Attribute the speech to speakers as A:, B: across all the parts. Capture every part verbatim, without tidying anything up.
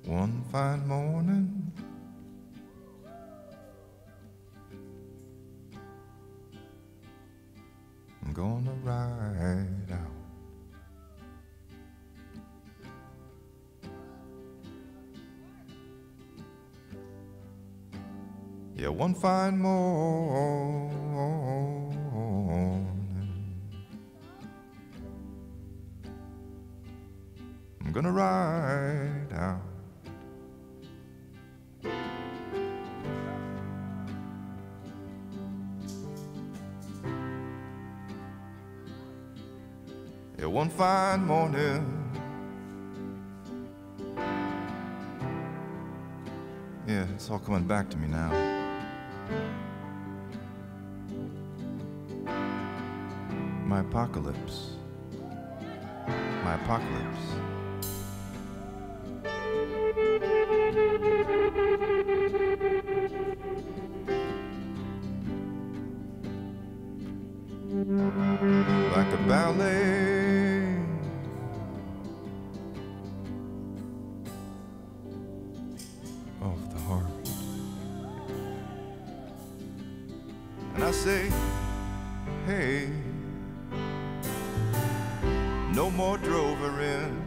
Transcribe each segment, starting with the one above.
A: One fine morning, I'm gonna ride out. Yeah, one fine morning, I'm gonna ride out. Yeah, one fine morning, yeah, it's all coming back to me now. My apocalypse, my apocalypse. Like a ballet of the heart. And I say, hey, no more drover in.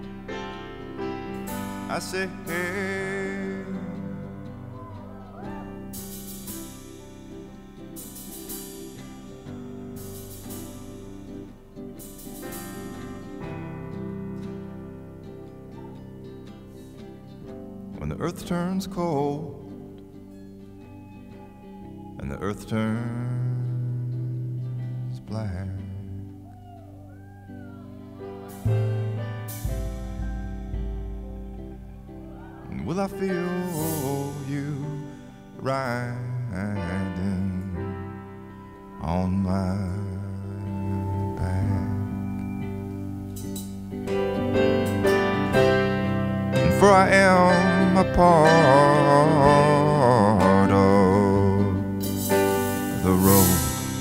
A: I say, hey, when the earth turns cold and the earth turns black, will I feel you riding on my back? And for I am a part of the road.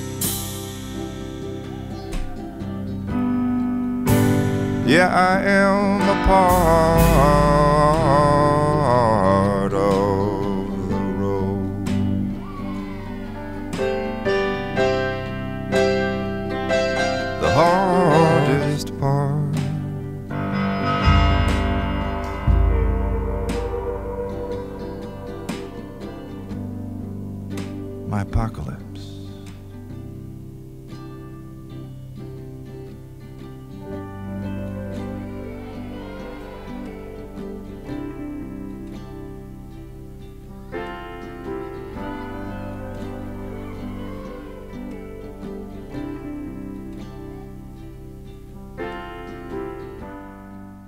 A: Yeah, I am a part of the road. The hardest part, my apocalypse.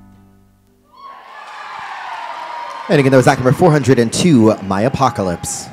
B: And again, that was act number four hundred two, My Apocalypse.